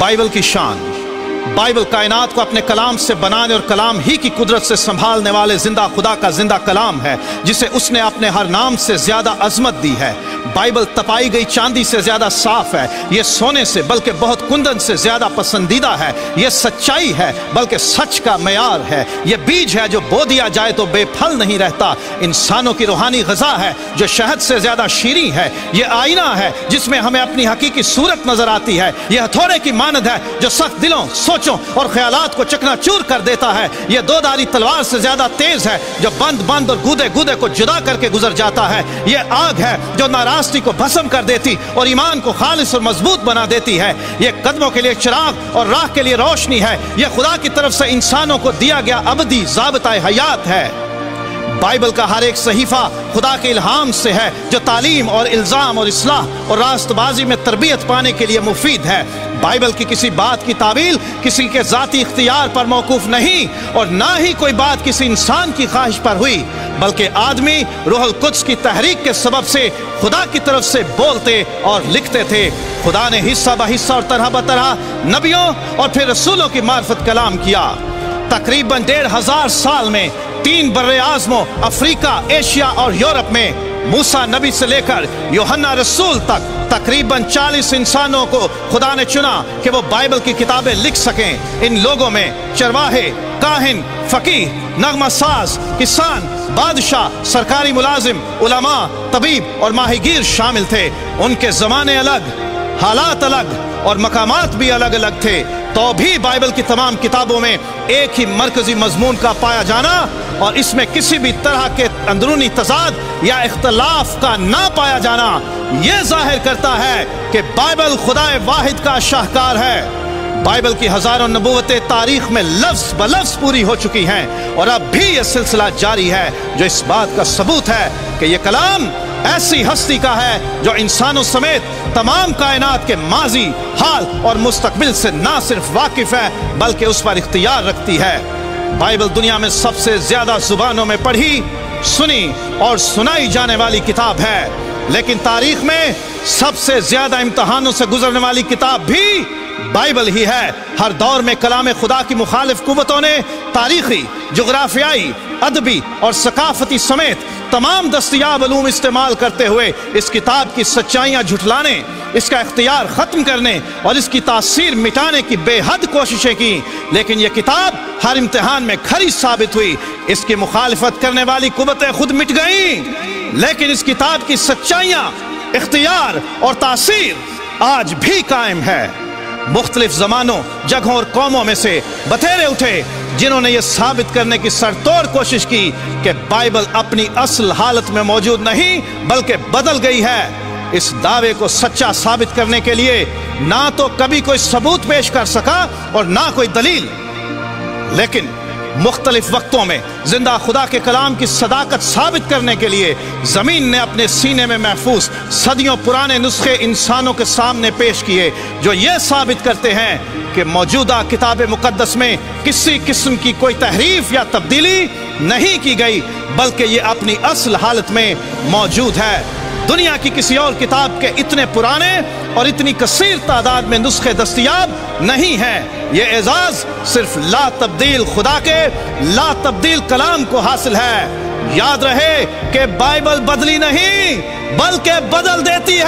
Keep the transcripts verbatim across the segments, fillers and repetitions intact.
Bible की शान। Bible कायनात को अपने कलाम से बनाने और कलाम ही की कुदरत से संभालने वाले जिंदा खुदा का जिंदा कलाम है, जिसे उसने अपने हर नाम से ज्यादा अजमत दी है। बाइबल तपाई गई चांदी से ज्यादा साफ है, ये सोने से बल्कि बहुत कुंदन से ज्यादा पसंदीदा है। ये सच्चाई है बल्कि सच का मयार है। ये बीज है जो बो दिया जाए तो बेफल नहीं रहता। इंसानों की रूहानी ग़िज़ा है जो शहद से ज्यादा शीरीं है। ये आईना है जिसमें हमें अपनी हकीकी सूरत नजर आती है। यह हथौड़े की मानद है जो सख्त दिलों, सोचों और ख्यालात को चकनाचूर कर देता है। यह दो धारी तलवार से ज्यादा तेज है जो बंद बंद और गूदे गूदे को जुदा करके गुजर जाता है। यह आग है जो नाराज़गी को भस्म कर देती और ईमान को खालिस और मजबूत बना देती है। यह कदमों के लिए चिराग और राह के लिए रोशनी है। यह खुदा की तरफ से इंसानों को दिया गया अबदी ज़ाबिता हयात है। बाइबल का हर एक सहीफा खुदा के इल्हाम से है जो तालीम और इल्ज़ाम और इस्लाह और रास्तबाजी में तरबियत पाने के लिए मुफीद है। बाइबल की किसी बात की तावील किसी के ज़ाती इख्तियार पर मौकूफ नहीं और ना ही कोई बात किसी इंसान की ख्वाहिश पर हुई, बल्कि आदमी रूहुल कुद्स की तहरीक के सबब से खुदा की तरफ से बोलते और लिखते थे। खुदा ने हिस्सा ब हिस्सा और तरह ब तरह नबियों और फिर रसूलों की मार्फत कलाम किया। तकरीबन डेढ़ हजार साल में तीन बर्रे आज़मों अफ्रीका, एशिया और यूरोप में मूसा नबी से लेकर यूहन्ना रसूल तक तकरीबन चालीस इंसानों को खुदा ने चुना कि वो बाइबल की किताबें लिख सकें। इन लोगों में चरवाहे, काहिन, फकीह, नगमा साज, किसान, बादशाह, सरकारी मुलाजिम, उलमा, तबीब और माहिगीर शामिल थे। उनके ज़माने अलग, हालात अलग और मकामात भी अलग अलग थे, तो भी बाइबल की तमाम किताबों में एक ही मरकजी मजमून का पाया जाना और इसमें किसी भी तरह के अंदरूनी तजाद या इख्तलाफ का ना पाया जाना यह जाहिर करता है कि बाइबल खुदाए वाहिद का शाहकार है। बाइबल की हजारों नबूवतें तारीख में लफ्ज ब लफ्ज पूरी हो चुकी हैं और अब भी यह सिलसिला जारी है, जो इस बात का सबूत है कि यह कलाम ऐसी हस्ती का है जो इंसानों समेत तमाम कायनात के माजी, हाल और मुस्तकबिल से ना सिर्फ वाकिफ है बल्कि उस पर इख्तियार रखती है। बाइबल दुनिया में सबसे ज्यादा जुबानों में पढ़ी, सुनी और सुनाई जाने वाली किताब है, लेकिन तारीख में सबसे ज्यादा इम्तहानों से गुजरने वाली किताब भी बाइबल ही है। हर दौर में कलाम खुदा की मुखालिफ कुव्वतों ने तारीखी, जोग्राफियाई, अदबी और सकाफती समेत तमाम दस्तयाब उलूम इस्तेमाल करते हुए इस किताब की सच्चाइयाँ झुठलाने, इसका इख्तियार ख़त्म करने और इसकी तासीर मिटाने की बेहद कोशिशें की, लेकिन यह किताब हर इम्तिहान में खरी साबित हुई। इसकी मुखालिफत करने वाली कुव्वतें खुद मिट गईं, लेकिन इस किताब की सच्चाइयाँ, इख्तियार और तासीर आज भी कायम है। मुख्तलिफ ज़मानों, जगहों और कौमों में से बतेरे उठे जिन्होंने ये साबित करने की सरतोड़ कोशिश की कि बाइबल अपनी असल हालत में मौजूद नहीं बल्कि बदल गई है। इस दावे को सच्चा साबित करने के लिए ना तो कभी कोई सबूत पेश कर सका और ना कोई दलील, लेकिन मुख्तलिफ वक्तों में जिंदा खुदा के कलाम की सदाकत साबित करने के लिए जमीन ने अपने सीने में महफूज सदियों पुराने नुस्खे इंसानों के सामने पेश किए, जो ये साबित करते हैं कि मौजूदा किताब मुकद्दस में किसी किस्म की कोई तहरीफ या तब्दीली नहीं की गई, बल्कि ये अपनी असल हालत में मौजूद है। दुनिया की किसी और किताब के इतने पुराने और इतनी कसीर तादाद में नुस्खे दस्तयाब नहीं है। ये एजाज सिर्फ ला तब्दील खुदा के ला तब्दील कलाम को हासिल है। याद रहे कि बाइबल बदली नहीं बल्कि बदल देती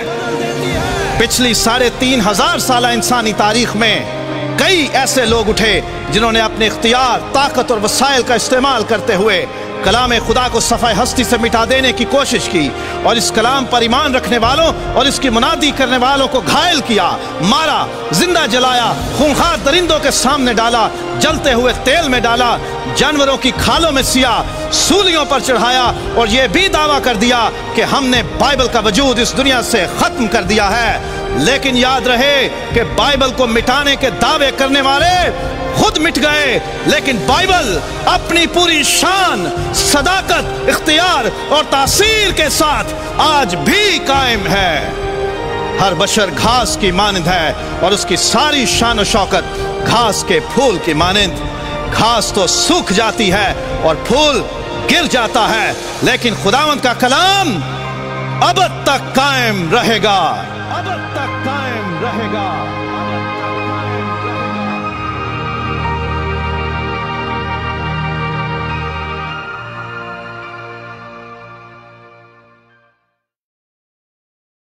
है। पिछली साढ़े तीन हजार साल इंसानी तारीख में कई ऐसे लोग उठे जिन्होंने अपने इख्तियार, ताकत और वसाइल का इस्तेमाल करते हुए कलाम खुदा को सफ़ाए हस्ती से मिटा देने की कोशिश की और इस कलाम पर ईमान रखने वालों और इसकी मुनादी करने वालों को घायल किया, मारा, जिंदा जलाया, खूंखार दरिंदों के सामने डाला, जलते हुए तेल में डाला, जानवरों की खालों में सिया, सूलियों पर चढ़ाया और यह भी दावा कर दिया कि हमने बाइबल का वजूद इस दुनिया से खत्म कर दिया है। लेकिन याद रहे कि बाइबल को मिटाने के दावे करने वाले खुद मिट गए, लेकिन बाइबल अपनी पूरी शान, सदाकत, इख्तियार और तासीर के साथ आज भी कायम है। हर बशर घास की मानंद है और उसकी सारी शान और शौकत घास के फूल की मानंद। घास तो सूख जाती है और फूल गिर जाता है, लेकिन खुदावंद का कलाम अब तक कायम रहेगा, अब तक कायम रहेगा।